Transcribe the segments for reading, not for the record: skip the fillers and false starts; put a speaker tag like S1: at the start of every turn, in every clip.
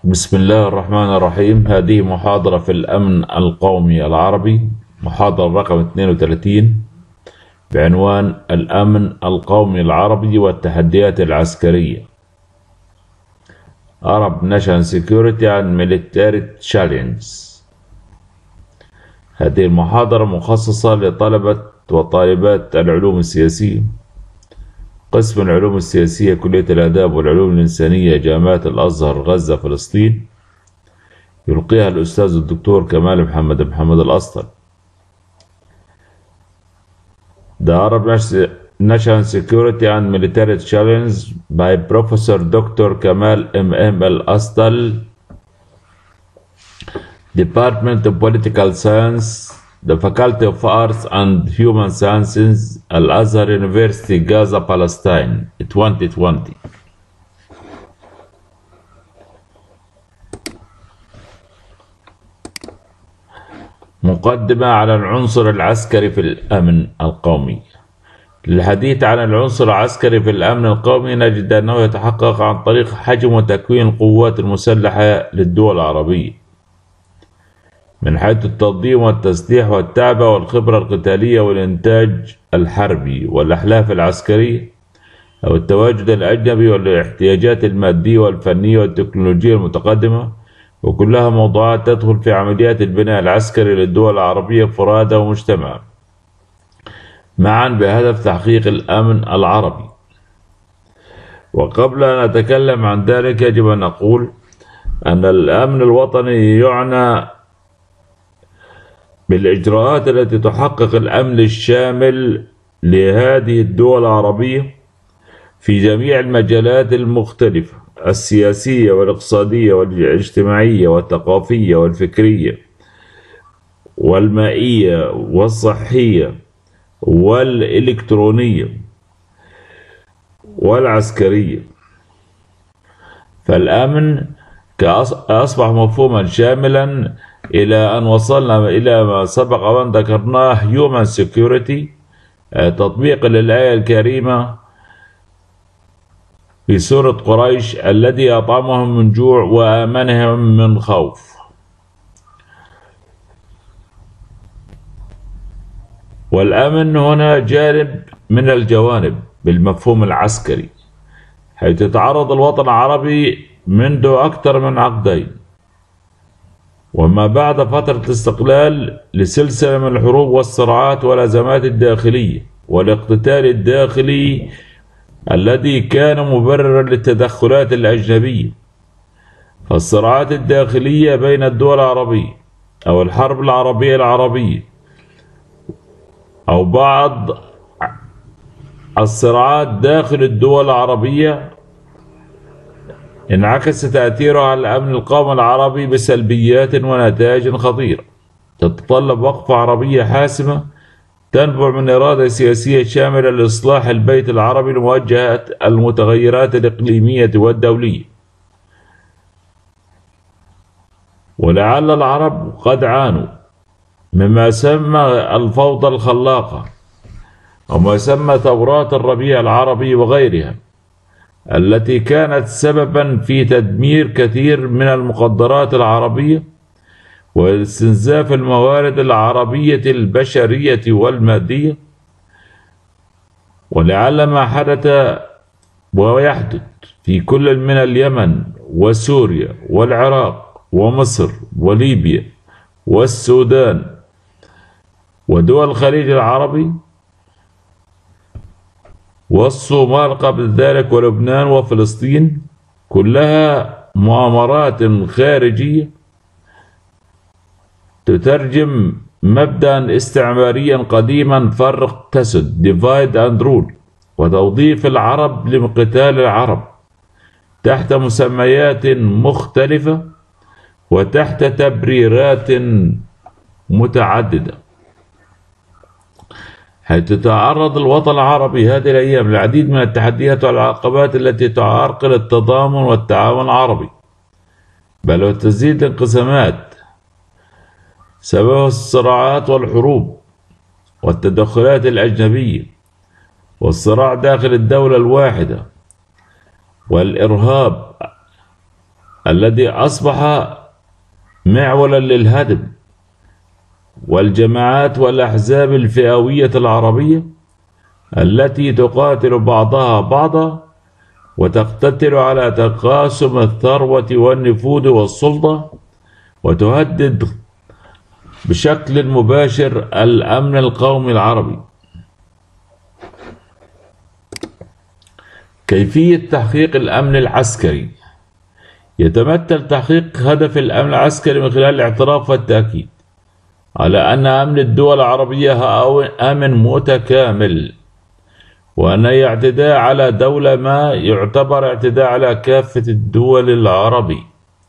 S1: بسم الله الرحمن الرحيم. هذه محاضرة في الأمن القومي العربي، محاضرة رقم 32 بعنوان الأمن القومي العربي والتحديات العسكرية. Arab National Security and Military Challenges. هذه المحاضرة مخصصة لطلبة وطالبات العلوم السياسية، قسم العلوم السياسية، كلية الآداب والعلوم الإنسانية، جامعة الأزهر، غزة، فلسطين. يلقيها الأستاذ الدكتور كمال محمد الأسطل. The Arab National Security and Military Challenges by Professor Dr. Kamal Al-Astal, Department of Political Science, the Faculty of Arts and Human Sciences, Al-Azhar University, Gaza, Palestine, 2020. مقدمة على العنصر العسكري في الأمن القومي. للحديث عن العنصر العسكري في الأمن القومي نجد أنه يتحقق عن طريق حجم وتكوين القوات المسلحة للدول العربية من حيث التنظيم والتسليح والتعبئة والخبرة القتالية والإنتاج الحربي والأحلاف العسكرية أو التواجد الأجنبي والاحتياجات المادية والفنية والتكنولوجية المتقدمة، وكلها موضوعات تدخل في عمليات البناء العسكري للدول العربية فرادى ومجتمعا معا بهدف تحقيق الأمن العربي. وقبل أن أتكلم عن ذلك يجب أن أقول أن الأمن الوطني يعنى بالإجراءات التي تحقق الأمن الشامل لهذه الدول العربية في جميع المجالات المختلفة: السياسية والاقتصادية والاجتماعية والثقافية والفكرية والمائية والصحية والإلكترونية والعسكرية. فالأمن أصبح مفهوما شاملا إلى أن وصلنا إلى ما سبق وأن ذكرناه Human Security، تطبيق للآية الكريمة في سورة قريش: الذي أطعمهم من جوع وآمنهم من خوف. والأمن هنا جانب من الجوانب بالمفهوم العسكري، حيث يتعرض الوطن العربي منذ أكثر من عقدين وما بعد فترة الاستقلال لسلسلة من الحروب والصراعات والأزمات الداخلية والاقتتال الداخلي الذي كان مبررا للتدخلات الأجنبية. فالصراعات الداخلية بين الدول العربية أو الحرب العربية أو بعض الصراعات داخل الدول العربية انعكس تأثيرها على الأمن القومي العربي بسلبيات ونتائج خطيرة تتطلب وقفة عربية حاسمة تنبع من إرادة سياسية شاملة لإصلاح البيت العربي لمواجهة المتغيرات الإقليمية والدولية. ولعل العرب قد عانوا مما يسمى الفوضى الخلاقة وما يسمى ثورات الربيع العربي وغيرها، التي كانت سببا في تدمير كثير من المقدرات العربية واستنزاف الموارد العربية البشرية والمادية. ولعل ما حدث ويحدث في كل من اليمن وسوريا والعراق ومصر وليبيا والسودان ودول الخليج العربي والصومال قبل ذلك ولبنان وفلسطين، كلها مؤامرات خارجية تترجم مبدأ استعماريا قديما: فرق تسد، divide and rule، وتوظيف العرب لقتال العرب تحت مسميات مختلفة وتحت تبريرات متعددة، حيث يتعرض الوطن العربي هذه الأيام للعديد من التحديات والعقبات التي تعرقل التضامن والتعاون العربي، بل وتزيد الانقسامات سبب الصراعات والحروب والتدخلات الأجنبية والصراع داخل الدولة الواحدة والإرهاب الذي أصبح معولا للهدم، والجماعات والأحزاب الفئوية العربية التي تقاتل بعضها بعضا وتقتتل على تقاسم الثروة والنفوذ والسلطة، وتهدد بشكل مباشر الأمن القومي العربي. كيفية تحقيق الأمن العسكري؟ يتمثل تحقيق هدف الأمن العسكري من خلال الاعتراف والتأكيد على أن أمن الدول العربية أمن متكامل، وأن أي اعتداء على دولة ما يعتبر اعتداء على كافة الدول العربية.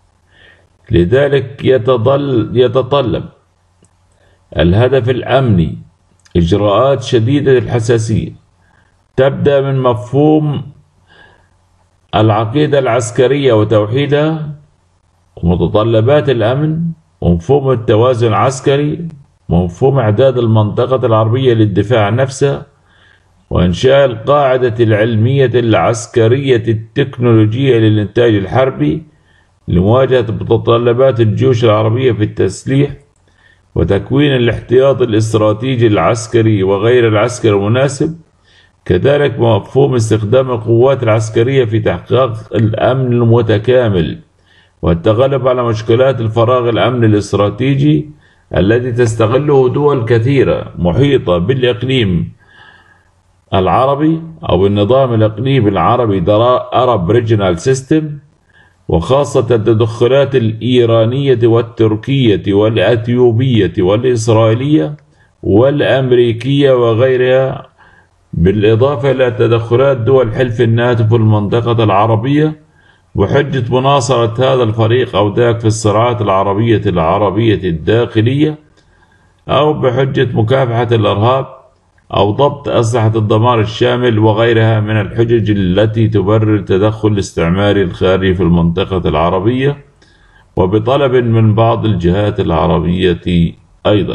S1: لذلك يتطلب الهدف الأمني إجراءات شديدة الحساسية تبدأ من مفهوم العقيدة العسكرية وتوحيدها، ومتطلبات الأمن، ومفهوم التوازن العسكري، ومفهوم إعداد المنطقة العربية للدفاع عن نفسها، وإنشاء القاعدة العلمية العسكرية التكنولوجية للإنتاج الحربي لمواجهة متطلبات الجيوش العربية في التسليح، وتكوين الاحتياط الاستراتيجي العسكري وغير العسكري المناسب. كذلك مفهوم استخدام القوات العسكرية في تحقيق الأمن المتكامل والتغلب على مشكلات الفراغ الأمني الاستراتيجي الذي تستغله دول كثيرة محيطة بالإقليم العربي أو النظام الإقليمي العربي Arab Regional System، وخاصة التدخلات الإيرانية والتركية والأثيوبية والإسرائيلية والأمريكية وغيرها، بالإضافة إلى تدخلات دول حلف الناتو في المنطقة العربية، وحجة مناصرة هذا الفريق أو ذاك في الصراعات العربية الداخلية، أو بحجة مكافحة الإرهاب أو ضبط أسلحة الدمار الشامل وغيرها من الحجج التي تبرر التدخل الاستعماري الخارجي في المنطقة العربية، وبطلب من بعض الجهات العربية أيضا.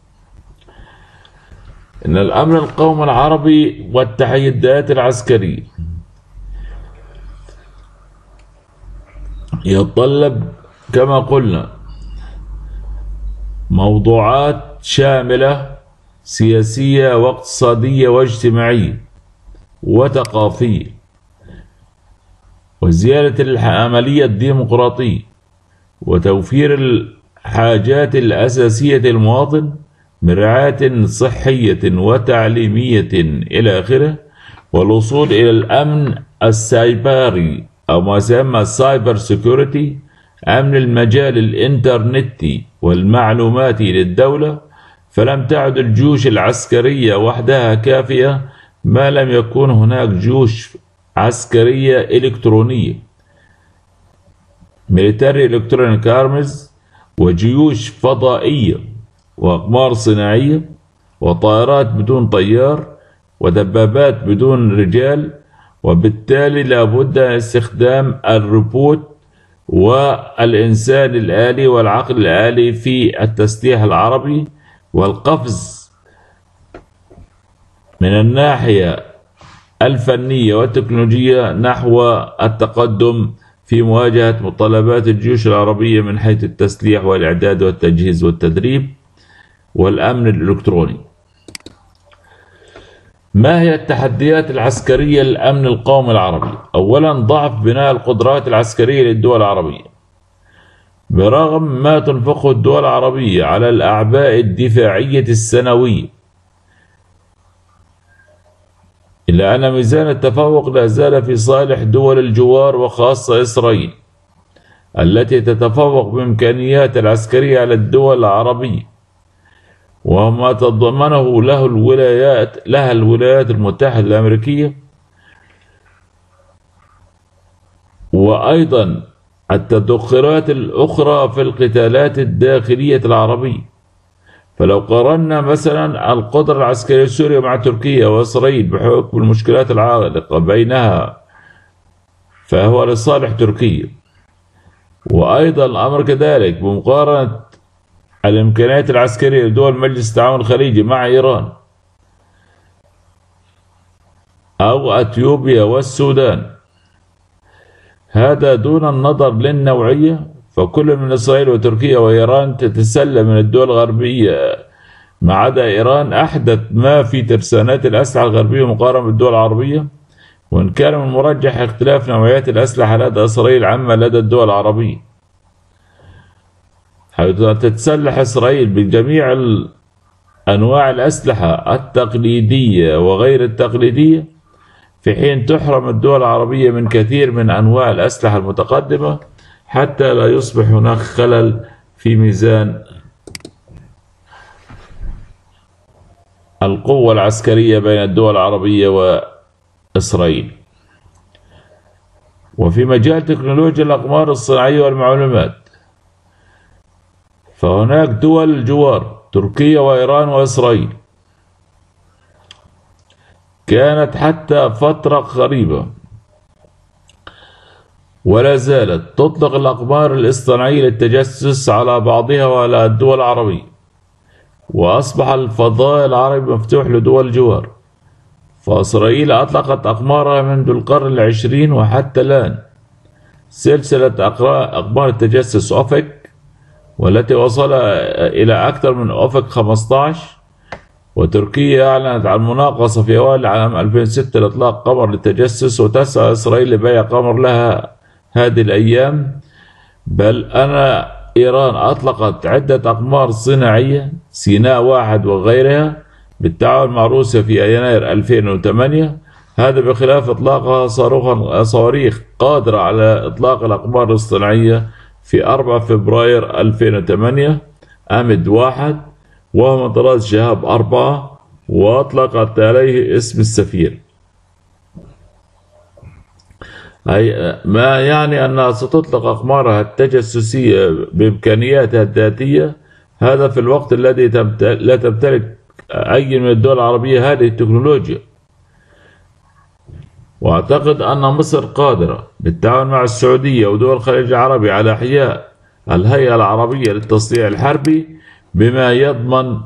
S1: إن الأمن القومي العربي والتحديات العسكرية يتطلب كما قلنا موضوعات شاملة سياسية واقتصادية واجتماعية وثقافية، وزيادة العملية الديمقراطية، وتوفير الحاجات الأساسية للمواطن من رعاية صحية وتعليمية إلى آخره، والوصول إلى الأمن السايبري أو ما يسمى السايبر سيكوريتي، أمن المجال الإنترنتي والمعلوماتي للدولة. فلم تعد الجيوش العسكرية وحدها كافية ما لم يكن هناك جيوش عسكرية إلكترونية ميليتاري إلكترونيك أرمز، وجيوش فضائية، وأقمار صناعية، وطائرات بدون طيار، ودبابات بدون رجال. وبالتالي لابد من استخدام الروبوت والإنسان الآلي والعقل الآلي في التسليح العربي، والقفز من الناحية الفنية والتكنولوجية نحو التقدم في مواجهة متطلبات الجيوش العربية من حيث التسليح والإعداد والتجهيز والتدريب والأمن الإلكتروني. ما هي التحديات العسكرية للأمن القومي العربي؟ أولا، ضعف بناء القدرات العسكرية للدول العربية. برغم ما تنفقه الدول العربية على الأعباء الدفاعية السنوية، إلا أن ميزان التفوق لا زال في صالح دول الجوار، وخاصة إسرائيل التي تتفوق بإمكانيات العسكرية على الدول العربية، وما تضمنه لها الولايات المتحدة الأمريكية، وأيضا التدخلات الأخرى في القتالات الداخلية العربية. فلو قارنا مثلا القدرة العسكرية السورية مع تركيا وإسرائيل بحكم المشكلات العالقة بينها، فهو لصالح تركيا. وأيضا الأمر كذلك بمقارنة الإمكانيات العسكرية لدول مجلس التعاون الخليجي مع إيران أو أثيوبيا والسودان، هذا دون النظر للنوعية، فكل من إسرائيل وتركيا وإيران تتسلم من الدول الغربية ما عدا إيران أحدث ما في ترسانات الأسلحة الغربية مقارنة بالدول العربية، وإن كان من المرجح اختلاف نوعيات الأسلحة لدى إسرائيل عما لدى الدول العربية، حيث تتسلح إسرائيل بجميع أنواع الأسلحة التقليدية وغير التقليدية، في حين تحرم الدول العربية من كثير من أنواع الأسلحة المتقدمة حتى لا يصبح هناك خلل في ميزان القوة العسكرية بين الدول العربية وإسرائيل. وفي مجال تكنولوجيا الأقمار الصناعية والمعلومات، فهناك دول جوار تركيا وإيران وإسرائيل كانت حتى فترة قريبة ولا زالت تطلق الأقمار الاصطناعية للتجسس على بعضها وعلى الدول العربية، وأصبح الفضاء العربي مفتوح لدول الجوار، فإسرائيل أطلقت أقمارها منذ القرن العشرين وحتى الآن سلسلة أقمار التجسس أوفك، والتي وصل إلى أكثر من أوفك 15، وتركيا أعلنت عن مناقصة في أوائل عام 2006 لإطلاق قمر للتجسس، وتسعى إسرائيل لبيع قمر لها هذه الأيام. بل أن إيران أطلقت عدة أقمار صناعية سيناء 1 وغيرها بالتعاون مع روسيا في يناير 2008، هذا بخلاف إطلاقها صواريخ قادرة على إطلاق الأقمار الصناعية في 4 فبراير 2008 أمد 1، وهو من طراز شهاب 4، وأطلقت عليه اسم السفير، أي ما يعني أنها ستطلق أقمارها التجسسية بإمكانياتها الذاتية، هذا في الوقت الذي لا تمتلك أي من الدول العربية هذه التكنولوجيا. وأعتقد أن مصر قادرة بالتعاون مع السعودية ودول الخليج العربي على إحياء الهيئة العربية للتصنيع الحربي بما يضمن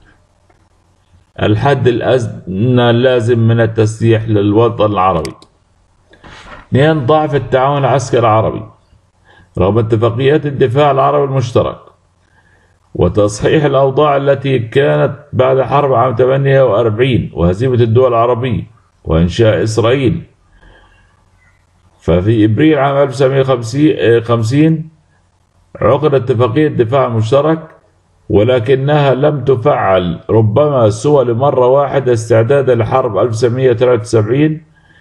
S1: الحد الأدنى اللازم من التسليح للوطن العربي. 2. ضعف التعاون العسكري العربي رغم اتفاقيات الدفاع العربي المشترك وتصحيح الأوضاع التي كانت بعد حرب عام 48 وهزيمة الدول العربية وإنشاء إسرائيل. ففي إبريل عام 1950 عقدت اتفاقية الدفاع المشترك، ولكنها لم تفعل ربما سوى لمرة واحدة استعدادا لحرب 1973،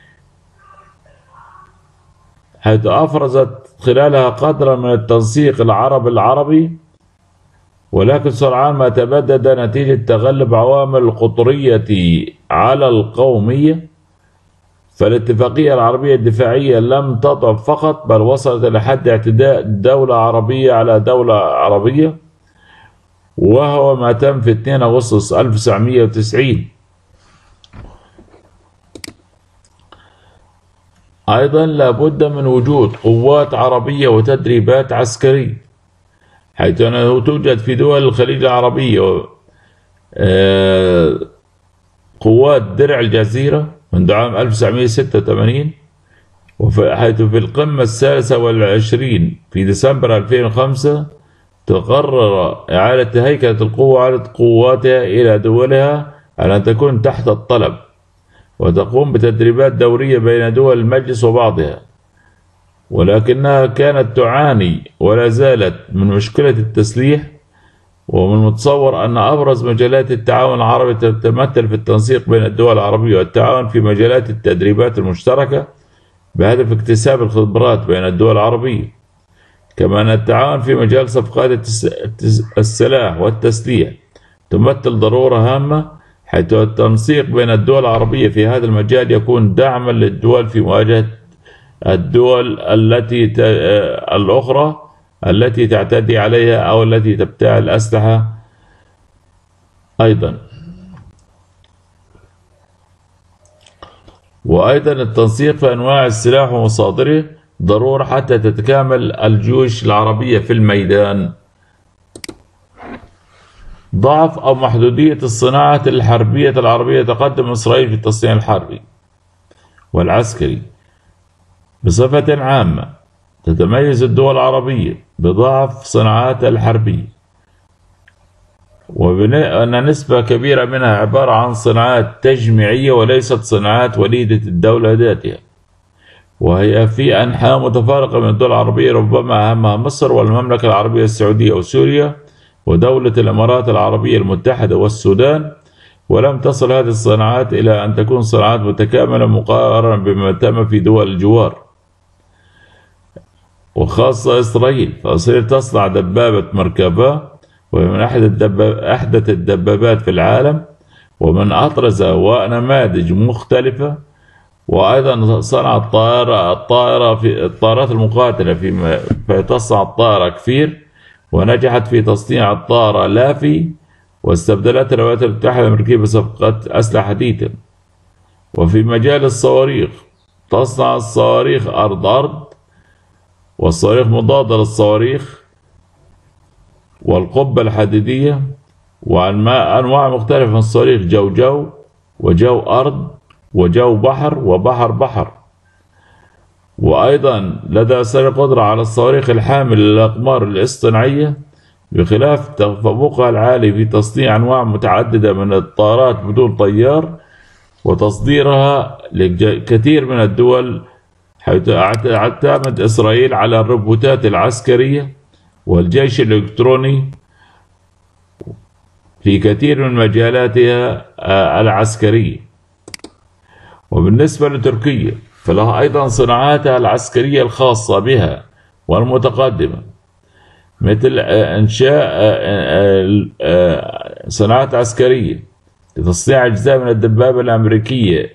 S1: حيث أفرزت خلالها قدرا من التنسيق العربي، ولكن سرعان ما تبدد نتيجة تغلب عوامل القطرية على القومية. فالاتفاقية العربية الدفاعية لم تضعف فقط، بل وصلت إلى حد اعتداء دولة عربية على دولة عربية، وهو ما تم في 2 أغسطس 1990. أيضا لابد من وجود قوات عربية وتدريبات عسكرية، حيث أنه توجد في دول الخليج العربية قوات درع الجزيرة منذ عام 1986، حيث في القمة 23 في ديسمبر 2005 تقرر إعادة هيكلة القوة وإعادة قواتها إلى دولها على أن تكون تحت الطلب، وتقوم بتدريبات دورية بين دول المجلس وبعضها، ولكنها كانت تعاني ولا زالت من مشكلة التسليح. ومن المتصور أن أبرز مجالات التعاون العربي تتمثل في التنسيق بين الدول العربية والتعاون في مجالات التدريبات المشتركة بهدف اكتساب الخبرات بين الدول العربية، كما أن التعاون في مجال صفقات السلاح والتسليح تمثل ضرورة هامة، حيث التنسيق بين الدول العربية في هذا المجال يكون دعما للدول في مواجهة الدول الأخرى التي تعتدي عليها أو التي تبتاع الأسلحة أيضا. وأيضا التنسيق في أنواع السلاح ومصادره ضرورة حتى تتكامل الجيوش العربية في الميدان. ضعف أو محدودية الصناعة الحربية العربية. تقدم إسرائيل في التصنيع الحربي والعسكري بصفة عامة تتميز الدول العربية بضعف صناعاتها الحربية، وأن نسبة كبيرة منها عبارة عن صناعات تجميعية وليست صناعات وليدة الدولة ذاتها، وهي في أنحاء متفارقة من الدول العربية، ربما أهمها مصر والمملكة العربية السعودية وسوريا ودولة الإمارات العربية المتحدة والسودان. ولم تصل هذه الصناعات إلى أن تكون صناعات متكاملة مقارنة بما تم في دول الجوار، وخاصة إسرائيل. فإسرائيل تصنع دبابة مركبة، وهي من أحدث الدبابات في العالم ومن أطرزة ونماذج مختلفة. وأيضا صنع الطائرة في الطائرات المقاتلة، فتصنع الطائرة كفير، ونجحت في تصنيع الطائرة لافي، واستبدلت الولايات المتحدة الأمريكية بصفقة أسلحة حديثة. وفي مجال الصواريخ تصنع الصواريخ أرض والصواريخ مضادة للصواريخ والقبة الحديدية، وأنواع مختلفة من الصواريخ، جو وجو أرض وجو بحر وبحر بحر. وأيضا لدى إسرائيل قدرة على الصواريخ الحاملة للأقمار الاصطناعية، بخلاف تفوقها العالي في تصنيع أنواع متعددة من الطائرات بدون طيار وتصديرها لكثير من الدول، حيث تعتمد إسرائيل على الروبوتات العسكرية والجيش الإلكتروني في كثير من مجالاتها العسكرية. وبالنسبة لتركيا فلها أيضا صناعاتها العسكرية الخاصة بها والمتقدمة، مثل إنشاء صناعات عسكرية لتصنيع أجزاء من الدبابة الأمريكية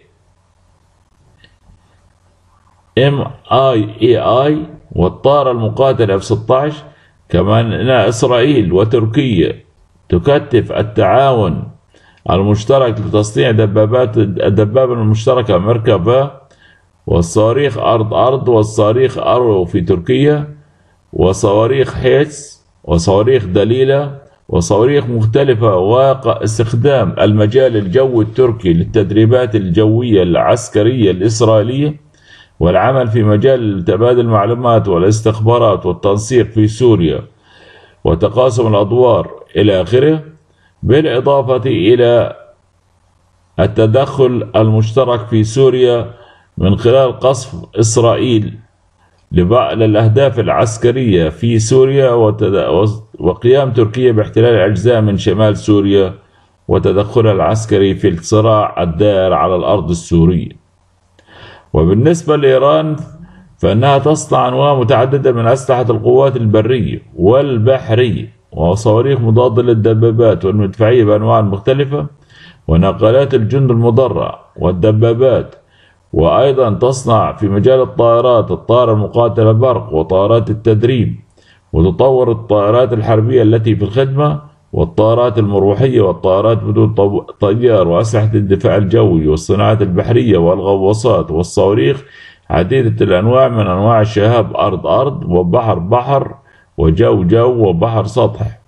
S1: MIAI والطائرة المقاتلة F-16. كما أن إسرائيل وتركيا تكثف التعاون المشترك لتصنيع الدبابة المشتركة مركبة، والصواريخ أرض والصواريخ أرو في تركيا، وصواريخ حيتس وصواريخ دليلة وصواريخ مختلفة، واستخدام المجال الجوي التركي للتدريبات الجوية العسكرية الإسرائيلية، والعمل في مجال تبادل المعلومات والاستخبارات والتنسيق في سوريا وتقاسم الأدوار إلى آخره، بالإضافة إلى التدخل المشترك في سوريا من خلال قصف إسرائيل للأهداف العسكرية في سوريا، وقيام تركيا باحتلال أجزاء من شمال سوريا وتدخلها العسكري في الصراع الدائر على الأرض السورية. وبالنسبة لإيران فإنها تصنع أنواع متعددة من أسلحة القوات البرية والبحرية، وصواريخ مضادة للدبابات والمدفعية بأنواع مختلفة، وناقلات الجند المدرع والدبابات. وأيضا تصنع في مجال الطائرات الطائرة المقاتلة برق وطائرات التدريب، وتطور الطائرات الحربية التي في الخدمة والطائرات المروحية والطائرات بدون طيار وأسلحة الدفاع الجوي والصناعات البحرية والغواصات والصواريخ عديدة الأنواع من أنواع الشهاب أرض وبحر بحر وجو وبحر سطح.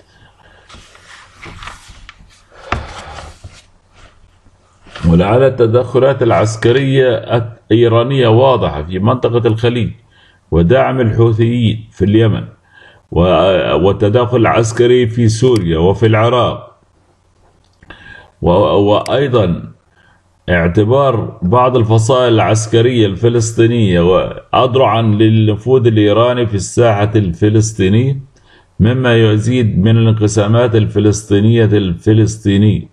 S1: ولعل التدخلات العسكرية الإيرانية واضحة في منطقة الخليج، ودعم الحوثيين في اليمن، والتدخل العسكري في سوريا وفي العراق، وأيضا اعتبار بعض الفصائل العسكرية الفلسطينية أذرعا للنفوذ الإيراني في الساحة الفلسطينية، مما يزيد من الانقسامات الفلسطينية.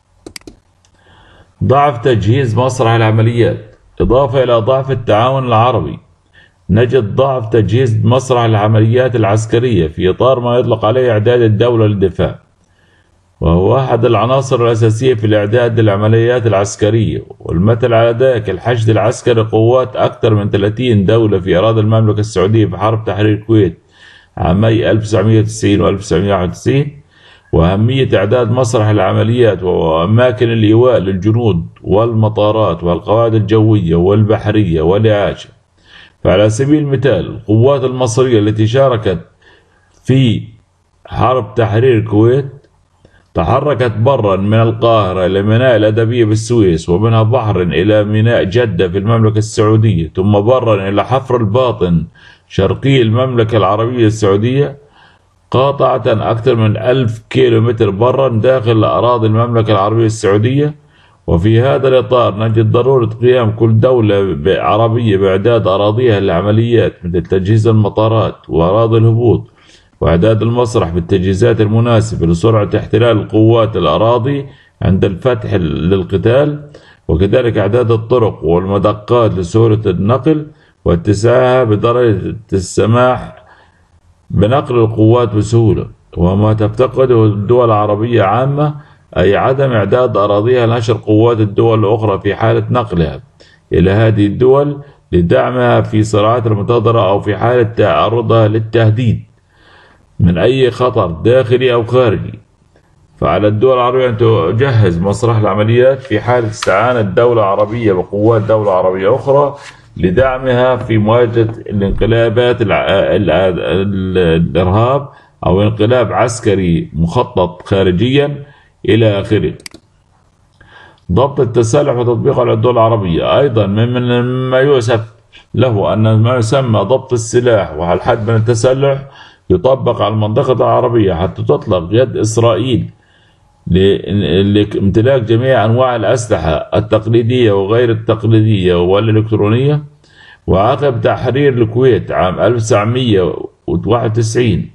S1: ضعف تجهيز مسرح العمليات. إضافة إلى ضعف التعاون العربي، نجد ضعف تجهيز مسرح العمليات العسكرية في إطار ما يطلق عليه إعداد الدولة للدفاع، وهو أحد العناصر الأساسية في الإعداد للعمليات العسكرية. والمثل على ذلك الحشد العسكري قوات أكثر من 30 دولة في أراضي المملكة السعودية في حرب تحرير الكويت عامي 1990 و 1991، وأهمية إعداد مسرح العمليات وأماكن الإيواء للجنود والمطارات والقواعد الجوية والبحرية والإعاشة. فعلى سبيل المثال القوات المصرية التي شاركت في حرب تحرير الكويت تحركت برا من القاهرة إلى ميناء الأدبية بالسويس، ومنها بحرا إلى ميناء جدة في المملكة السعودية، ثم برا إلى حفر الباطن شرقي المملكة العربية السعودية، قاطعة أكثر من 1000 كيلومتر برا داخل أراضي المملكة العربية السعودية. وفي هذا الإطار نجد ضرورة قيام كل دولة عربية بإعداد أراضيها للعمليات، مثل تجهيز المطارات وأراضي الهبوط، وإعداد المسرح بالتجهيزات المناسبة لسرعة احتلال القوات الأراضي عند الفتح للقتال، وكذلك إعداد الطرق والمدقات لسهولة النقل واتساعها بدرجة السماح بنقل القوات بسهولة. وما تفتقده الدول العربية عامة أي عدم إعداد أراضيها لنشر قوات الدول الأخرى في حالة نقلها إلى هذه الدول لدعمها في صراعات المنتظرة أو في حالة تعرضها للتهديد من أي خطر داخلي أو خارجي. فعلى الدول العربية أن تجهز مسرح العمليات في حالة استعانة دولة عربية بقوات دولة عربية أخرى لدعمها في مواجهة الانقلابات الإرهاب أو انقلاب عسكري مخطط خارجيا إلى آخره. ضبط التسلح وتطبيقه على الدول العربية أيضا مما يؤسف له أن ما يسمى ضبط السلاح والحد من التسلح يطبق على المنطقة العربية حتى تطلق يد إسرائيل لامتلاك جميع أنواع الأسلحة التقليدية وغير التقليدية والإلكترونية. وعقب تحرير الكويت عام 1991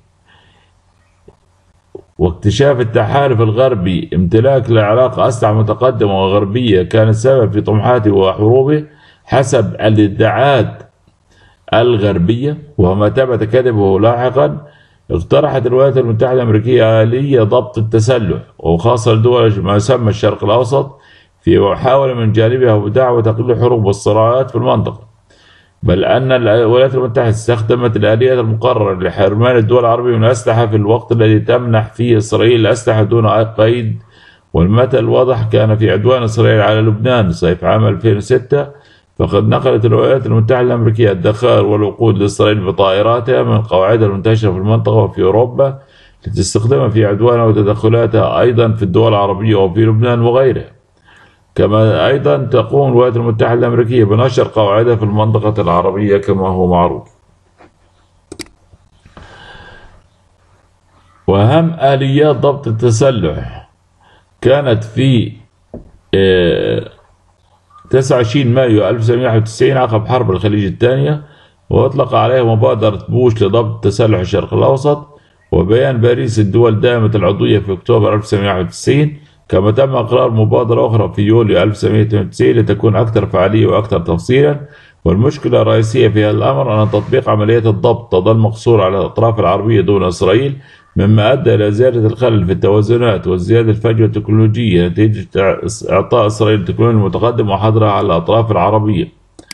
S1: واكتشاف التحالف الغربي امتلاك العراق أسلحة متقدمة وغربية كانت سبب في طموحاته وحروبه حسب الادعاءات الغربية، وما ثبت كذبه لاحقا، اقترحت الولايات المتحدة الأمريكية آلية ضبط التسلح وخاصة لدول ما يسمى الشرق الأوسط في محاولة من جانبها ودعوة تقليل الحروب والصراعات في المنطقة. بل أن الولايات المتحدة استخدمت الآليات المقررة لحرمان الدول العربية من الأسلحة في الوقت الذي تمنح فيه إسرائيل الأسلحة دون أي قيد. والمثل الواضح كان في عدوان إسرائيل على لبنان صيف عام 2006، فقد نقلت الولايات المتحدة الأمريكية الذخائر والوقود لإسرائيل بطائراتها من قواعدها المنتشرة في المنطقة وفي أوروبا لتستخدمها في عدوانها وتدخلاتها أيضا في الدول العربية وفي لبنان وغيرها. كما أيضا تقوم الولايات المتحدة الأمريكية بنشر قواعدها في المنطقة العربية كما هو معروف. وأهم آليات ضبط التسلح كانت في 29 مايو 1991 عقب حرب الخليج الثانية، وأطلق عليها مبادرة بوش لضبط تسلح الشرق الأوسط، وبيان باريس الدول دائمة العضوية في أكتوبر 1991. كما تم إقرار مبادرة أخرى في يوليو 1998 لتكون أكثر فعالية وأكثر تفصيلا. والمشكلة الرئيسية في هذا الأمر أن تطبيق عمليات الضبط تظل مقصور على الأطراف العربية دون إسرائيل، مما أدى إلى زيادة الخلل في التوازنات وزيادة الفجوة التكنولوجية نتيجة إعطاء إسرائيل التكنولوجيا المتقدمة وحظرها على الأطراف العربية.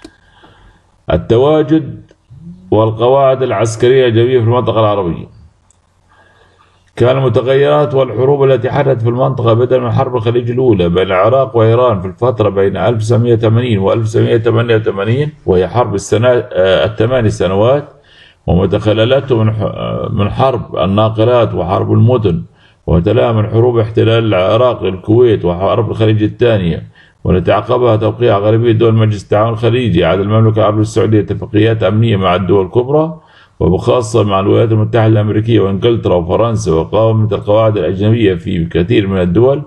S1: التواجد والقواعد العسكرية الجوية في المنطقة العربية. كان المتغيرات والحروب التي حدثت في المنطقة بدلا من حرب الخليج الأولى بين العراق وإيران في الفترة بين 1980 و 1988، وهي حرب الثمان سنوات، ومتخللاته من حرب الناقلات وحرب المدن، وتلاها من حروب احتلال العراق للكويت وحرب الخليج الثانية، والتي عقبها توقيع غالبية دول مجلس التعاون الخليجي على المملكة العربية السعودية اتفاقيات أمنية مع الدول الكبرى، وبخاصة مع الولايات المتحدة الأمريكية وإنجلترا وفرنسا، وقاومت القواعد الأجنبية في كثير من الدول.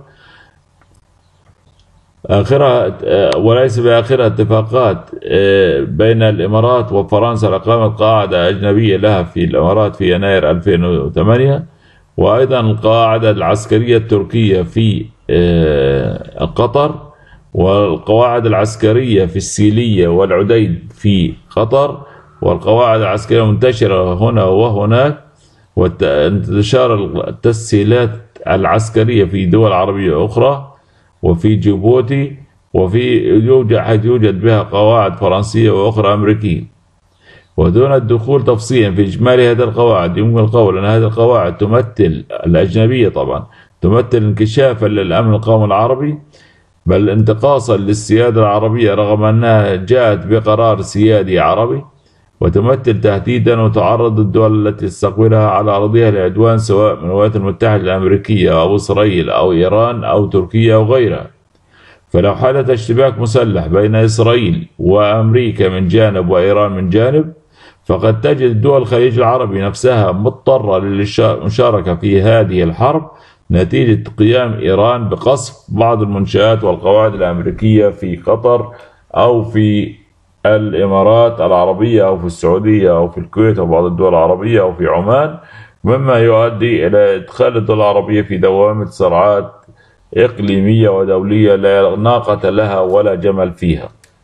S1: آخرها وليس بآخرها اتفاقات بين الإمارات وفرنسا لإقامة قاعدة أجنبية لها في الإمارات في يناير 2008، وأيضا القاعدة العسكرية التركية في قطر، والقواعد العسكرية في السيلية والعديد في قطر، والقواعد العسكرية منتشرة هنا وهناك، وانتشار التسهيلات العسكرية في دول عربية أخرى وفي جيبوتي، حيث يوجد بها قواعد فرنسية وأخرى أمريكية. ودون الدخول تفصيلا في إجمالي هذه القواعد، يمكن القول أن هذه القواعد تمثل الأجنبية طبعا تمثل انكشافا للأمن القومي العربي، بل انتقاصا للسيادة العربية رغم أنها جاءت بقرار سيادي عربي، وتمثل تهديدا وتعرض الدول التي تستقبلها على أرضها لعدوان سواء من الولايات المتحدة الأمريكية أو إسرائيل أو إيران أو تركيا أو غيرها. فلو حدث اشتباك مسلح بين إسرائيل وأمريكا من جانب وإيران من جانب، فقد تجد دول الخليج العربي نفسها مضطرة للمشاركة في هذه الحرب نتيجة قيام إيران بقصف بعض المنشآت والقواعد الأمريكية في قطر أو في الإمارات العربية أو في السعودية أو في الكويت أو بعض الدول العربية أو في عمان، مما يؤدي إلى إدخال الدول العربية في دوامة صراعات إقليمية ودولية لا ناقة لها ولا جمل فيها.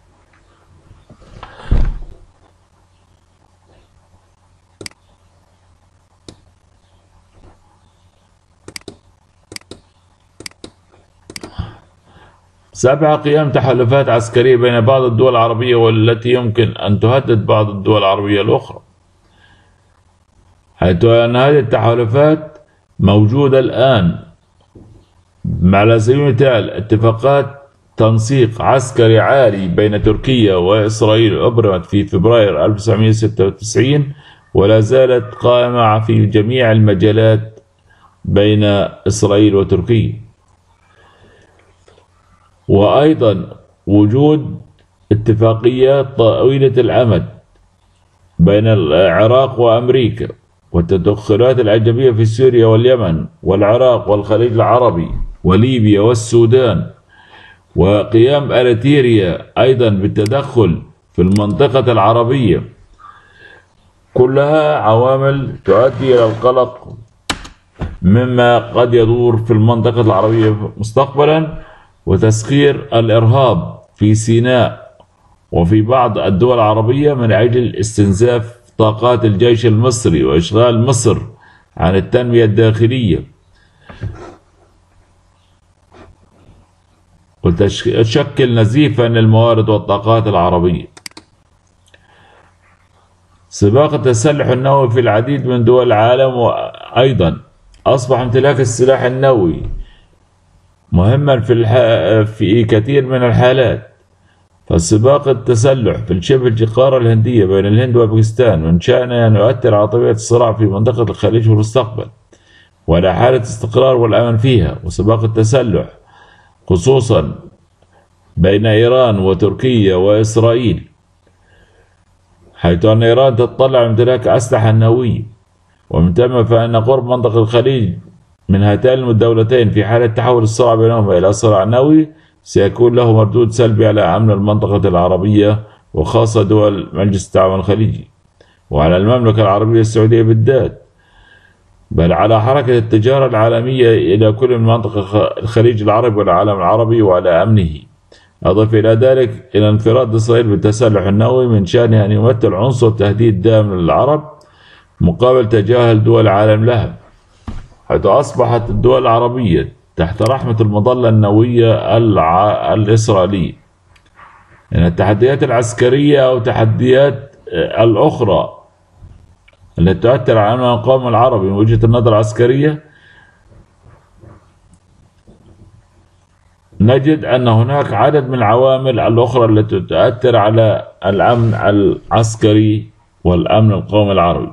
S1: سابع، قيام تحالفات عسكرية بين بعض الدول العربية والتي يمكن أن تهدد بعض الدول العربية الأخرى، حيث أن هذه التحالفات موجودة الآن. على سبيل المثال اتفاقات تنسيق عسكري عالي بين تركيا وإسرائيل أبرمت في فبراير 1996 ولا زالت قائمة في جميع المجالات بين إسرائيل وتركيا. وأيضا وجود اتفاقيات طويلة الأمد بين العراق وأمريكا، والتدخلات الأجنبية في سوريا واليمن والعراق والخليج العربي وليبيا والسودان، وقيام أريتريا أيضا بالتدخل في المنطقة العربية، كلها عوامل تؤدي إلى القلق مما قد يدور في المنطقة العربية مستقبلا، وتسخير الإرهاب في سيناء وفي بعض الدول العربية من أجل استنزاف طاقات الجيش المصري وإشغال مصر عن التنمية الداخلية، وتشكل نزيفا للموارد والطاقات العربية. سباق التسلح النووي في العديد من دول العالم، وأيضا أصبح امتلاك السلاح النووي مهما في كثير من الحالات. فالسباق التسلح في شبه القارة الهندية بين الهند وباكستان من شأنه أن يؤثر على طبيعة الصراع في منطقة الخليج في المستقبل وعلى حالة الاستقرار والأمن فيها. وسباق التسلح خصوصا بين إيران وتركيا وإسرائيل، حيث أن إيران تتطلع امتلاك أسلحة نووية، ومن ثم فإن قرب منطقة الخليج من هاتين الدولتين في حالة تحول الصراع بينهما إلى صراع نووي سيكون له مردود سلبي على أمن المنطقة العربية، وخاصة دول مجلس التعاون الخليجي، وعلى المملكة العربية السعودية بالذات، بل على حركة التجارة العالمية إلى كل من منطقة الخليج العربي والعالم العربي وعلى أمنه. أضف إلى ذلك إلى انفراد إسرائيل بالتسلح النووي من شأنه أن يمثل عنصر تهديد دائم للعرب مقابل تجاهل دول العالم لها، حيث أصبحت الدول العربية تحت رحمة المظلة النووية الإسرائيلية. يعني التحديات العسكرية أو التحديات الأخرى التي تؤثر على أمن القوم العربي من وجهة النظر العسكرية، نجد أن هناك عدد من العوامل الأخرى التي تؤثر على الأمن العسكري والأمن القومي العربي.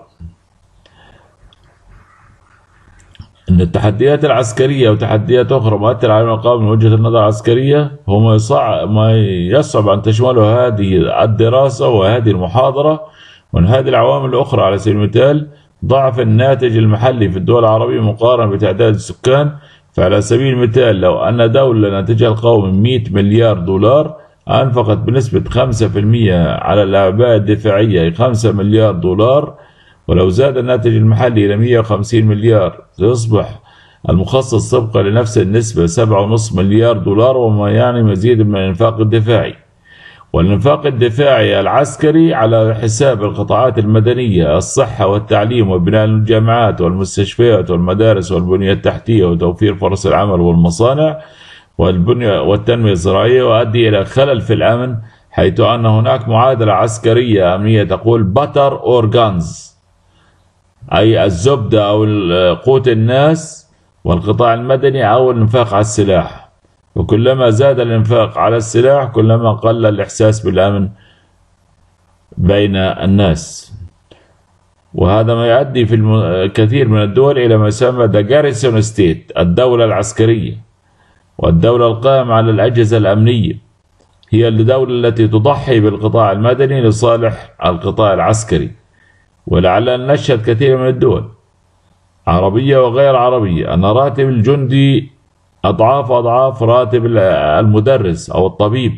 S1: أن التحديات العسكرية وتحديات أخرى مؤثرة على الأمن القومي من وجهة النظر العسكرية هو ما يصعب أن تشمله هذه الدراسة وهذه المحاضرة. ومن هذه العوامل الأخرى على سبيل المثال ضعف الناتج المحلي في الدول العربية مقارنة بتعداد السكان. فعلى سبيل المثال لو أن دولة ناتجها القومي 100 مليار دولار أنفقت بنسبة 5% على الأعباء الدفاعية 5 مليار دولار، ولو زاد الناتج المحلي إلى 150 مليار سيصبح المخصص طبقا لنفس النسبة 7.5 مليار دولار، وما يعني مزيد من الإنفاق الدفاعي. والإنفاق الدفاعي العسكري على حساب القطاعات المدنية، الصحة والتعليم وبناء الجامعات والمستشفيات والمدارس والبنية التحتية وتوفير فرص العمل والمصانع والتنمية الزراعية، ويؤدي إلى خلل في الأمن، حيث أن هناك معادلة عسكرية أمنية تقول butter or guns، أي الزبدة أو قوت الناس والقطاع المدني أو الإنفاق على السلاح. وكلما زاد الإنفاق على السلاح كلما قل الإحساس بالأمن بين الناس. وهذا ما يؤدي في الكثير من الدول إلى ما يسمى The Garrison State، الدولة العسكرية. والدولة القائمة على الأجهزة الأمنية هي الدولة التي تضحي بالقطاع المدني لصالح القطاع العسكري، ولعل نشهد كثير من الدول عربية وغير عربية أن راتب الجندي أضعاف أضعاف راتب المدرس أو الطبيب،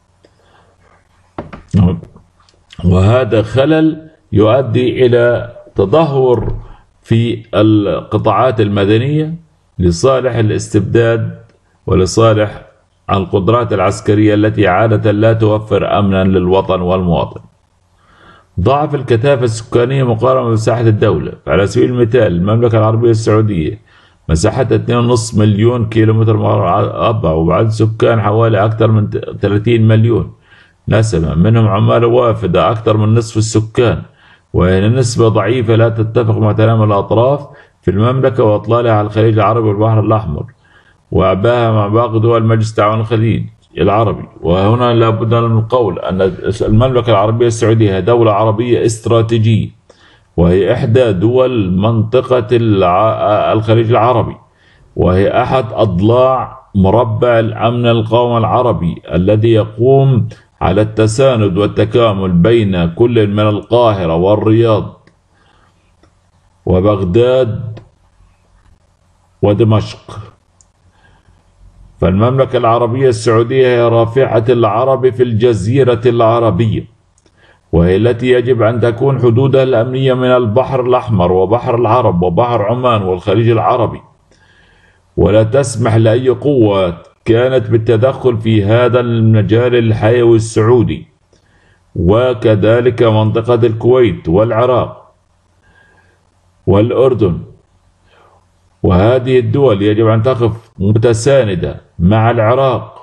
S1: وهذا خلل يؤدي إلى تدهور في القطاعات المدنية لصالح الاستبداد ولصالح القدرات العسكرية التي عادة لا توفر أمنا للوطن والمواطن. ضعف الكثافة السكانية مقارنة بمساحة الدولة. على سبيل المثال المملكة العربية السعودية مساحتها 2.5 مليون كيلومتر مربع، وبعدد سكان حوالي أكثر من 30 مليون نسمة، منهم عمالة وافدة أكثر من نصف السكان، وهي نسبة ضعيفة لا تتفق مع تنامي الأطراف في المملكة وإطلالها على الخليج العربي والبحر الأحمر وأعباها مع باقي دول مجلس تعاون الخليج العربي. وهنا لابد من القول أن المملكة العربية السعودية هي دولة عربية استراتيجية، وهي إحدى دول منطقة الخليج العربي، وهي أحد أضلاع مربع الأمن القومي العربي الذي يقوم على التساند والتكامل بين كل من القاهرة والرياض وبغداد ودمشق. فالمملكة العربية السعودية هي رافعة العرب في الجزيرة العربية، وهي التي يجب أن تكون حدودها الأمنية من البحر الأحمر وبحر العرب وبحر عمان والخليج العربي، ولا تسمح لأي قوة كانت بالتدخل في هذا المجال الحيوي السعودي، وكذلك منطقة الكويت والعراق والأردن. وهذه الدول يجب أن تقف متساندة مع العراق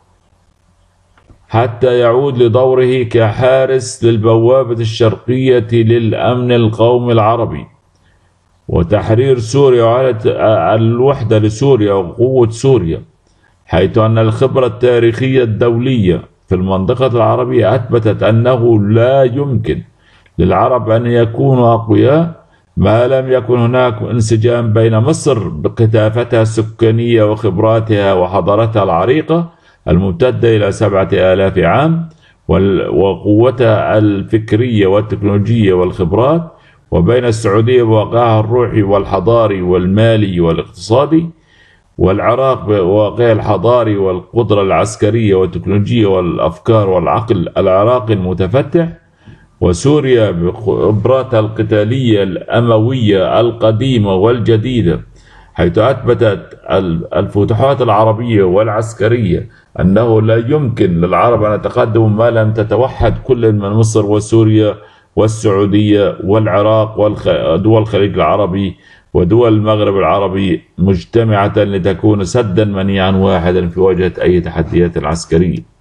S1: حتى يعود لدوره كحارس للبوابة الشرقية للأمن القومي العربي وتحرير سوريا وعلى الوحدة لسوريا وقوة سوريا، حيث أن الخبرة التاريخية الدولية في المنطقة العربية أثبتت أنه لا يمكن للعرب أن يكونوا أقوياء ما لم يكن هناك انسجام بين مصر بكثافتها السكانية وخبراتها وحضارتها العريقة الممتدة إلى 7000 عام وقوتها الفكرية والتكنولوجية والخبرات، وبين السعودية بواقعها الروحي والحضاري والمالي والاقتصادي، والعراق بواقعها الحضاري والقدرة العسكرية والتكنولوجية والأفكار والعقل العراقي المتفتح، وسوريا بخبراتها القتالية الأموية القديمة والجديدة، حيث أثبتت الفتوحات العربية والعسكرية أنه لا يمكن للعرب أن يتقدموا ما لم تتوحد كل من مصر وسوريا والسعودية والعراق ودول الخليج العربي ودول المغرب العربي مجتمعة لتكون سدا منيعا واحدا في مواجهة أي تحديات عسكرية.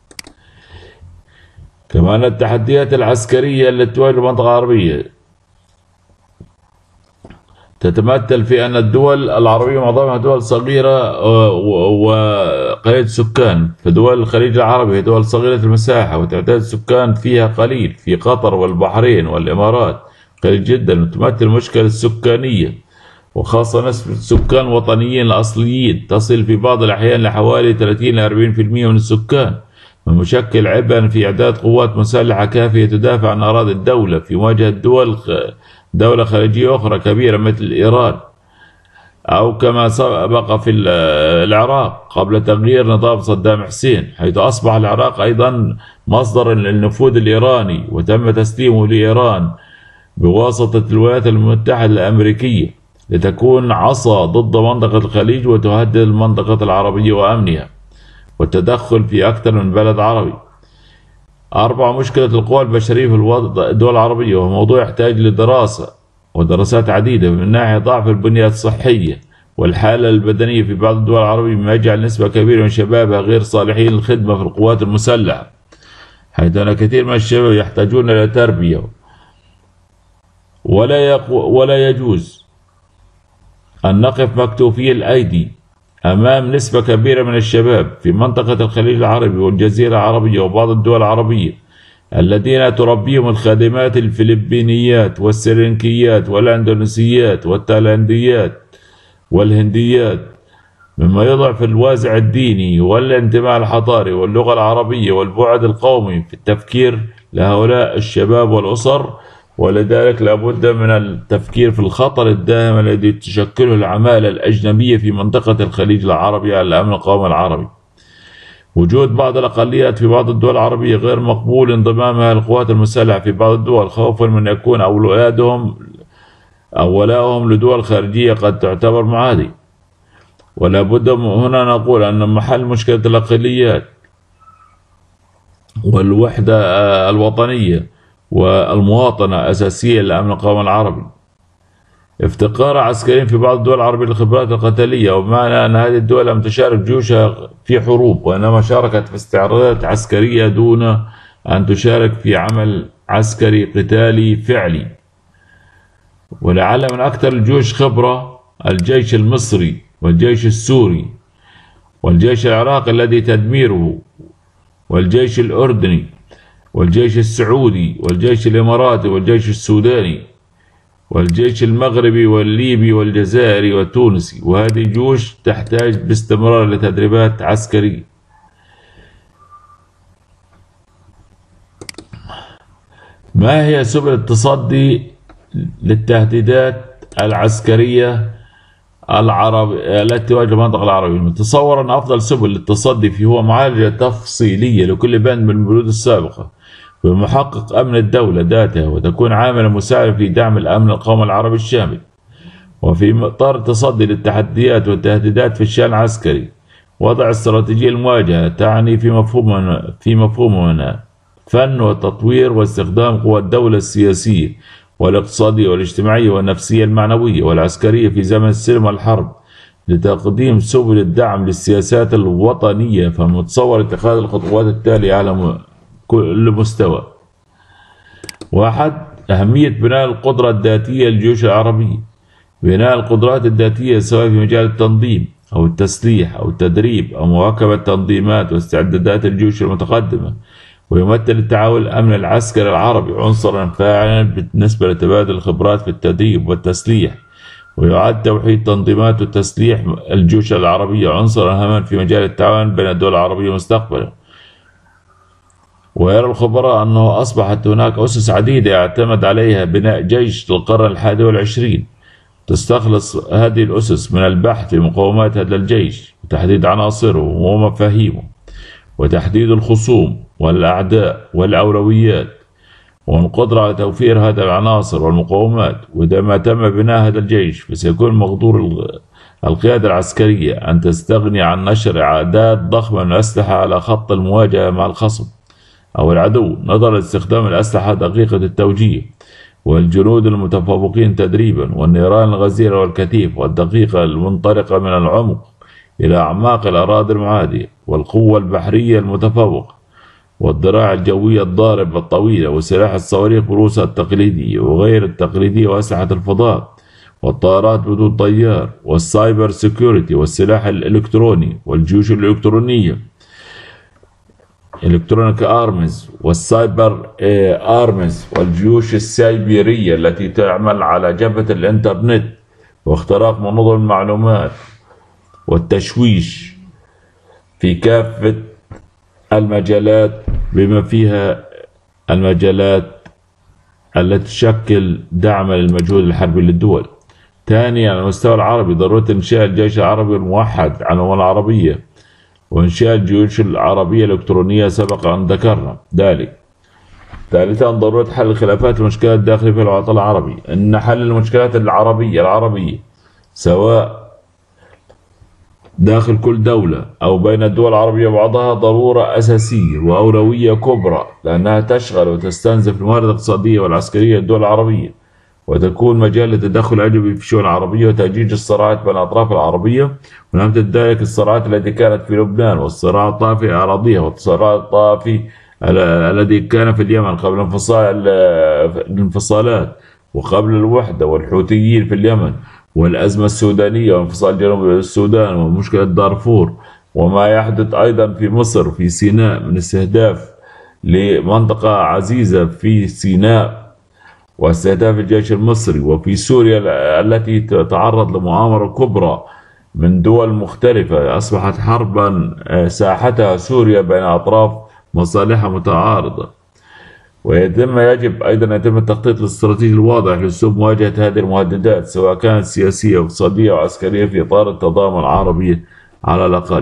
S1: كمان التحديات العسكرية التي تواجه المنطقة العربية تتمثل في أن الدول العربية معظمها دول صغيرة وقليلة السكان، فدول الخليج العربي هي دول صغيرة المساحة وتعداد السكان فيها قليل، في قطر والبحرين والإمارات قليل جدا، وتمثل مشكلة السكانية وخاصة نسبة السكان الوطنيين الأصليين تصل في بعض الأحيان لحوالي 30 إلى 40% من السكان، ومشكل عبئا في إعداد قوات مسلحة كافية تدافع عن أراضي الدولة في مواجهة دولة خليجية أخرى كبيرة مثل إيران، أو كما سبق في العراق قبل تغيير نظام صدام حسين، حيث أصبح العراق أيضا مصدر للنفوذ الإيراني وتم تسليمه لإيران بواسطة الولايات المتحدة الأمريكية لتكون عصا ضد منطقة الخليج وتهدد المنطقة العربية وأمنها والتدخل في أكثر من بلد عربي. 4. مشكلة القوى البشرية في الدول العربية، وهو موضوع يحتاج لدراسة ودراسات عديدة، من ناحية ضعف البنية الصحية والحالة البدنية في بعض الدول العربية مما يجعل نسبة كبيرة من شبابها غير صالحين للخدمة في القوات المسلحة، حيث أن كثير من الشباب يحتاجون إلى تربية. ولا يجوز أن نقف مكتوفي الأيدي أمام نسبة كبيرة من الشباب في منطقة الخليج العربي والجزيرة العربية وبعض الدول العربية الذين تربيهم الخادمات الفلبينيات والسريلانكيات والأندونيسيات والتايلانديات والهنديات، مما يضعف الوازع الديني والانتماء الحضاري واللغة العربية والبعد القومي في التفكير لهؤلاء الشباب والأسر، ولذلك لابد من التفكير في الخطر الدائم الذي تشكله العمالة الأجنبية في منطقة الخليج العربي على الأمن القومي العربي. وجود بعض الأقليات في بعض الدول العربية غير مقبول انضمامها للقوات المسلحة في بعض الدول خوفا من يكون ولاؤهم لدول خارجية قد تعتبر معادي. ولا بد هنا نقول أن محل مشكلة الأقليات والوحدة الوطنية والمواطنة أساسية للأمن القومي العربي. افتقار عسكريين في بعض الدول العربية للخبرات القتالية، وبمعنى أن هذه الدول لم تشارك جيوشها في حروب، وإنما شاركت في استعراضات عسكرية دون أن تشارك في عمل عسكري قتالي فعلي. ولعل من أكثر الجيوش خبرة الجيش المصري والجيش السوري والجيش العراقي الذي تدميره، والجيش الأردني والجيش السعودي والجيش الإماراتي والجيش السوداني والجيش المغربي والليبي والجزائري والتونسي. وهذه جيوش تحتاج باستمرار لتدريبات عسكرية. ما هي سبل التصدي للتهديدات العسكرية التي تواجه المنطقة العربية؟ نتصور أن أفضل سبل للتصدي هو معالجة تفصيلية لكل بند من البنود السابقة بمحقق أمن الدولة ذاتها، وتكون عاملا مساعدا في دعم الأمن القومي العربي الشامل. وفي إطار التصدي للتحديات والتهديدات في الشأن العسكري، وضع استراتيجية المواجهة تعني في مفهومنا فن وتطوير واستخدام قوى الدولة السياسية والاقتصادية والاجتماعية والنفسية المعنوية والعسكرية في زمن السلم والحرب لتقديم سبل الدعم للسياسات الوطنية. فمتصور اتخاذ الخطوات التالية على كل مستوى. 1. أهمية بناء القدرة الذاتية للجيوش العربية. بناء القدرات الذاتية سواء في مجال التنظيم أو التسليح أو التدريب أو مواكبة تنظيمات واستعدادات الجيوش المتقدمة. ويمثل التعاون الأمن العسكري العربي عنصرا فاعلا بالنسبة لتبادل الخبرات في التدريب والتسليح. ويعد توحيد تنظيمات وتسليح الجيوش العربية عنصرا هاما في مجال التعاون بين الدول العربية مستقبلا. ويرى الخبراء أنه أصبحت هناك أسس عديدة يعتمد عليها بناء جيش للقرن 21. تستخلص هذه الأسس من البحث في مقومات هذا الجيش وتحديد عناصره ومفاهيمه وتحديد الخصوم والأعداء والأولويات والقدرة على توفير هذه العناصر والمقومات. وإذا ما تم بناء هذا الجيش فسيكون مقدور القيادة العسكرية أن تستغني عن نشر أعداد ضخمة من الأسلحة على خط المواجهة مع الخصم أو العدو، نظرا لاستخدام الأسلحة دقيقة التوجيه والجنود المتفوقين تدريبا والنيران الغزيرة والكثيف والدقيقة المنطلقة من العمق إلى أعماق الأراضي المعادية، والقوة البحرية المتفوقة والذراع الجوية الضاربة الطويلة وسلاح الصواريخ بروسها التقليدية وغير التقليدية وأسلحة الفضاء والطائرات بدون طيار والسايبر سيكوريتي والسلاح الإلكتروني والجيوش الإلكترونية إلكترونيك آرمز والسايبر آرمز والجيوش السايبيرية التي تعمل على جبهة الإنترنت واختراق منظومة المعلومات والتشويش في كافة المجالات بما فيها المجالات التي تشكل دعم للمجهود الحربي للدول. ثانيا، على المستوى العربي ضرورة إنشاء الجيش العربي الموحد على الأمم العربية وإنشاء الجيوش العربية الإلكترونية سبق أن ذكرنا ذلك. ثالثا، ضرورة حل الخلافات والمشكلات الداخلية في الوطن العربي. إن حل المشكلات العربية سواء داخل كل دولة أو بين الدول العربية وبعضها ضرورة أساسية وأولوية كبرى، لأنها تشغل وتستنزف الموارد الاقتصادية والعسكرية للدول العربية، وتكون مجال للتدخل الأجنبي في الشؤون العربية وتأجيج الصراعات بين الأطراف العربية. ونمثل ذلك الصراعات التي كانت في لبنان والصراع الطائفي في أراضيها والصراع الطائفي الذي كان في اليمن قبل الانفصالات وقبل الوحدة والحوثيين في اليمن والأزمة السودانية وانفصال جنوب السودان ومشكلة دارفور، وما يحدث أيضا في مصر في سيناء من استهداف لمنطقة عزيزة في سيناء واستهداف الجيش المصري، وفي سوريا التي تتعرض لمؤامرة كبرى من دول مختلفة أصبحت حربا ساحتها سوريا بين أطراف مصالحها متعارضة. يجب أيضا التخطيط الاستراتيجي الواضح لأسلوب مواجهة هذه المهددات، سواء كانت سياسية أو اقتصادية أو عسكرية، في إطار التضامن العربي على الأقل.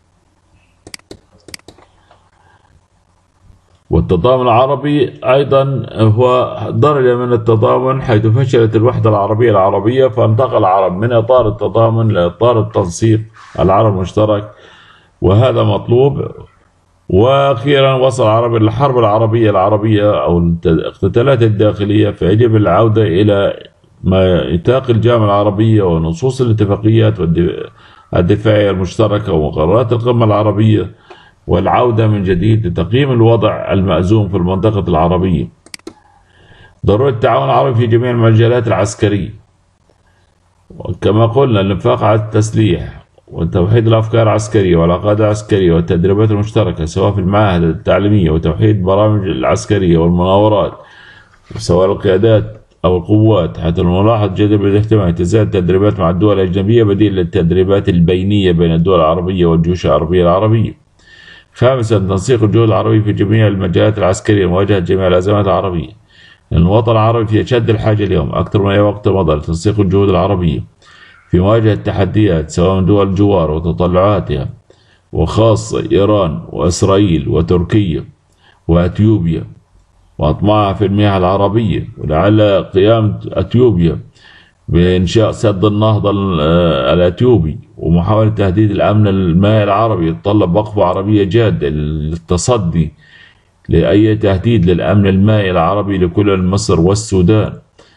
S1: والتضامن العربي أيضا هو درجة من التضامن، حيث فشلت الوحدة العربية فانتقل العرب من إطار التضامن لإطار التنسيق العربي المشترك، وهذا مطلوب. وأخيرا وصل العرب إلى الحرب العربية أو الاقتتالات الداخلية، فيجب العودة إلى ميثاق الجامعة العربية ونصوص الاتفاقيات الدفاعية المشتركة ومقررات القمة العربية، والعودة من جديد لتقييم الوضع المأزوم في المنطقة العربية. ضرورة التعاون العربي في جميع المجالات العسكرية، وكما قلنا الانفاق على التسليح وتوحيد الأفكار العسكرية والعقائد العسكرية والتدريبات المشتركة، سواء في المعاهد التعليمية، وتوحيد برامج العسكرية والمناورات، سواء القيادات أو القوات، حتى الملاحظ جدير بالاهتمام تزايد التدريبات مع الدول الأجنبية بديل للتدريبات البينية بين الدول العربية والجيوش العربية. خامسا تنسيق الجهود العربية في جميع المجالات العسكرية لمواجهة جميع الأزمات العربية، لأن الوطن العربي في أشد الحاجة اليوم أكثر من أي وقت مضى لتنسيق الجهود العربية في مواجهة التحديات، سواء من دول الجوار وتطلعاتها، وخاصة إيران وإسرائيل وتركيا وأثيوبيا وأطماعها في المياه العربية، ولعل قيام أثيوبيا بإنشاء سد النهضة الأثيوبي ومحاولة تهديد الأمن المائي العربي يتطلب وقفة عربية جادة للتصدي لأي تهديد للأمن المائي العربي لكل مصر والسودان،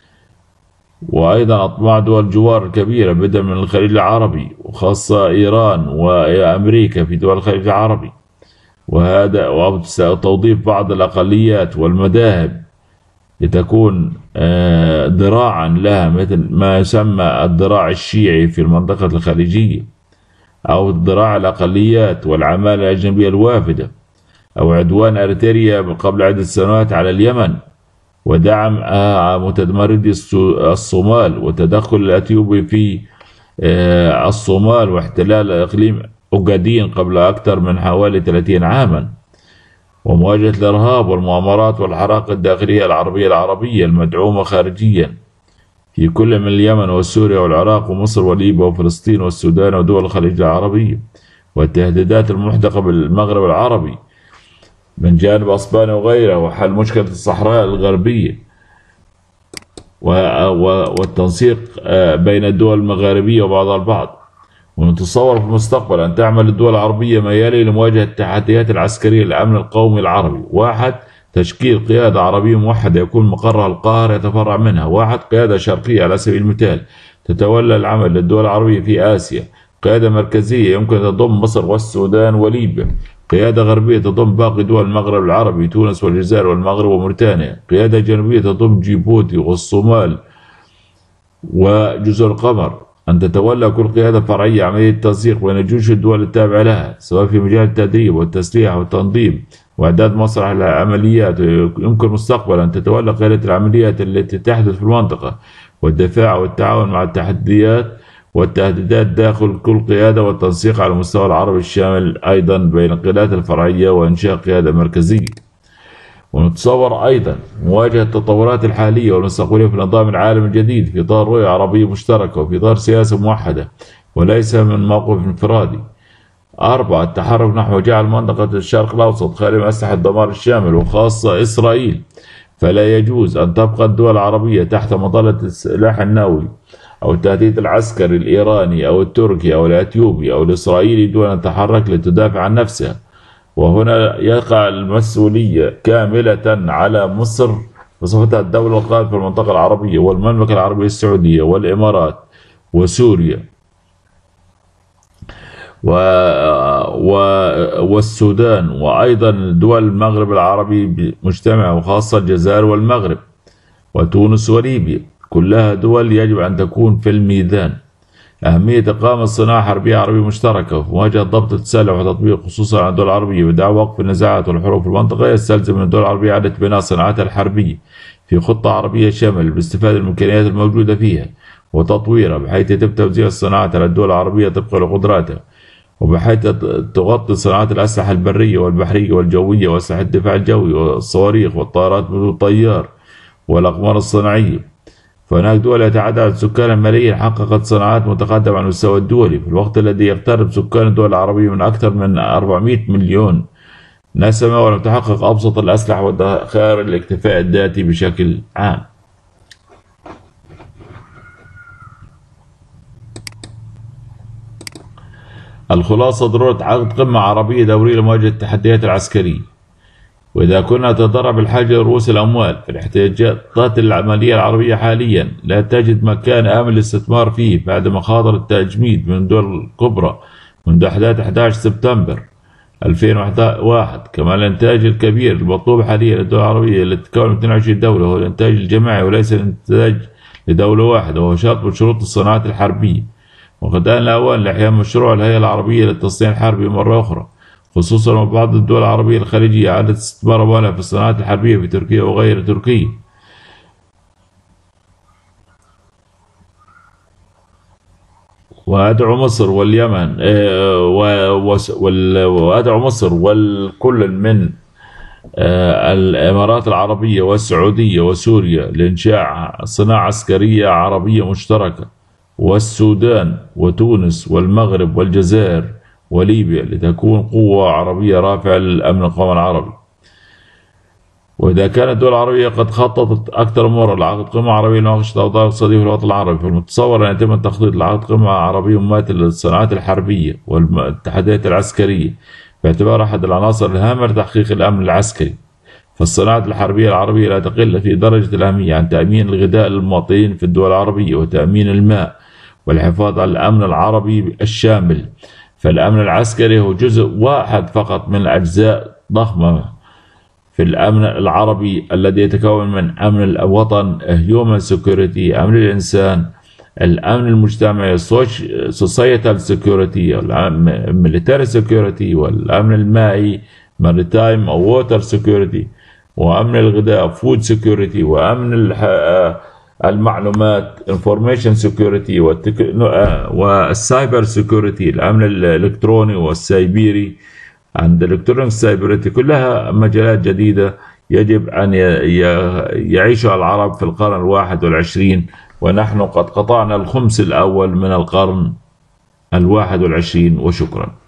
S1: وأيضا أطماع دول الجوار الكبيرة بدءا من الخليج العربي، وخاصة إيران وأمريكا في دول الخليج العربي، وهذا وتوظيف بعض الأقليات والمذاهب لتكون ذراعا لها، مثل ما يسمى الذراع الشيعي في المنطقة الخليجية، أو ذراع الأقليات والعمالة الأجنبية الوافدة، أو عدوان أريتريا قبل عدة سنوات على اليمن، ودعم متمردي الصومال، وتدخل الأثيوبي في الصومال، واحتلال إقليم أوغادين قبل أكثر من حوالي 30 عاما، ومواجهة الإرهاب والمؤامرات والحرائق الداخلية العربية المدعومة خارجيا في كل من اليمن وسوريا والعراق ومصر وليبيا وفلسطين والسودان ودول الخليج العربية، والتهديدات المحدقة بالمغرب العربي من جانب أسبانيا وغيرها، وحل مشكلة الصحراء الغربية، والتنسيق بين الدول المغاربية وبعضها البعض. ونتصور في المستقبل أن تعمل الدول العربية ما يلي لمواجهة التحديات العسكرية للأمن القومي العربي: 1. تشكيل قيادة عربية موحدة يكون مقرها القاهرة يتفرع منها. 1. قيادة شرقية على سبيل المثال تتولى العمل للدول العربية في آسيا. قيادة مركزية يمكن تضم مصر والسودان وليبيا. قيادة غربية تضم باقي دول المغرب العربي: تونس والجزائر والمغرب وموريتانيا. قيادة جنوبية تضم جيبوتي والصومال وجزر القمر. أن تتولى كل قيادة فرعية عملية التنسيق بين جيوش الدول التابعة لها، سواء في مجال التدريب والتسليح والتنظيم وإعداد مسرح العمليات. يمكن مستقبلا أن تتولى قيادة العمليات التي تحدث في المنطقة والدفاع والتعاون مع التحديات والتهديدات داخل كل قيادة، والتنسيق على المستوى العربي الشامل أيضا بين القيادات الفرعية، وإنشاء قيادة مركزية. ونتصور أيضا مواجهة التطورات الحالية والمستقبلية في نظام العالم الجديد في إطار رؤية عربية مشتركة وفي إطار سياسة موحدة وليس من موقف انفرادي. 4. التحرك نحو جعل منطقة الشرق الأوسط خالية من أسلحة الدمار الشامل وخاصة إسرائيل، فلا يجوز أن تبقى الدول العربية تحت مظلة السلاح النووي أو التهديد العسكري الإيراني أو التركي أو الأثيوبي أو الإسرائيلي دون أن تتحرك لتدافع عن نفسها. وهنا يقع المسؤولية كاملة على مصر بصفتها الدولة القائمة في المنطقة العربية، والمملكة العربية السعودية والإمارات وسوريا والسودان، وأيضا دول المغرب العربي مجتمع، وخاصة الجزائر والمغرب وتونس وليبيا، كلها دول يجب أن تكون في الميزان. أهمية إقامة صناعة حربية عربية مشتركة في مواجهة ضبط التسلح وتطبيق خصوصا على الدول العربية ودعم وقف النزاعات والحروب في المنطقة، يستلزم من الدول العربية إعادة بناء صناعاتها الحربية في خطة عربية شاملة باستفادة من الإمكانيات الموجودة فيها وتطويرها، بحيث يتم توزيع الصناعات على الدول العربية طبقا لقدراتها وبحيث تغطي صناعات الأسلحة البرية والبحرية والجوية وأسلحة الدفاع الجوي والصواريخ والطائرات بدون طيار والأقمار الصناعية. فهناك دول يتعدى عدد سكانها ملايين حققت صناعات متقدمة على المستوى الدولي، في الوقت الذي يقترب سكان الدول العربية من أكثر من 400 مليون نسمة، ولم تحقق أبسط الأسلحة والذخائر الاكتفاء الذاتي بشكل عام. الخلاصة: ضرورة عقد قمة عربية دورية لمواجهة التحديات العسكرية. وإذا كنا نتدرب الحاجة لرؤوس الأموال، فالاحتياجات العملية العربية حاليا لا تجد مكان آمن للاستثمار فيه بعد مخاطر التجميد من الدول الكبرى منذ أحداث 11 سبتمبر 2001. كما الإنتاج الكبير المطلوب حاليا للدول العربية التي تتكون من 22 دولة هو الإنتاج الجماعي وليس الإنتاج لدولة واحدة، وهو شرط من شروط الصناعات الحربية. وقد آن الأوان لإحياء مشروع الهيئة العربية للتصنيع الحربي مرة أخرى، خصوصا وبعض الدول العربية الخليجية عادت استثمار أموالها في الصناعات الحربية في تركيا وغير تركيا. وأدعو مصر واليمن وأدعو مصر والكل من الإمارات العربية والسعودية وسوريا لإنشاء صناعة عسكرية عربية مشتركة، والسودان وتونس والمغرب والجزائر وليبيا، لتكون قوة عربية رافعة للأمن القومي العربي. وإذا كانت الدول العربية قد خططت أكثر مرة لعقد قمة عربية لمناقشة الأوضاع الاقتصادية في الوطن العربي، فالمتصور أن يتم التخطيط لعقد قمة عربية مماثل للصناعات الحربية والتحديات العسكرية باعتبار أحد العناصر الهامة لتحقيق الأمن العسكري. فالصناعات الحربية العربية لا تقل في درجة الأهمية عن تأمين الغذاء للمواطنين في الدول العربية وتأمين الماء والحفاظ على الأمن العربي الشامل. فالأمن العسكري هو جزء واحد فقط من أجزاء ضخمة في الأمن العربي الذي يتكون من أمن الوطن human security، أمن الإنسان، الأمن المجتمعي societal security، military security، والأمن المائي maritime أو water security، وأمن الغذاء food security، وأمن المعلومات information security، والسايبر security الأمن الإلكتروني والسايبيري عند الإلكترونيك سايبرتي. كلها مجالات جديدة يجب أن يعيشها العرب في القرن 21، ونحن قد قطعنا الخمس الأول من القرن 21. وشكرا.